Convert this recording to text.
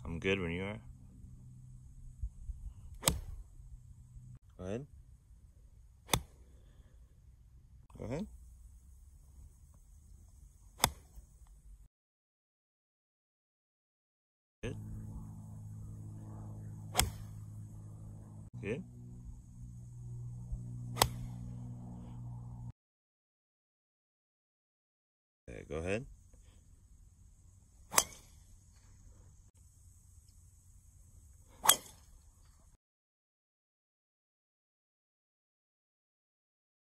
I'm good when you are. Go ahead. Go ahead. Good. Good. Okay, go ahead.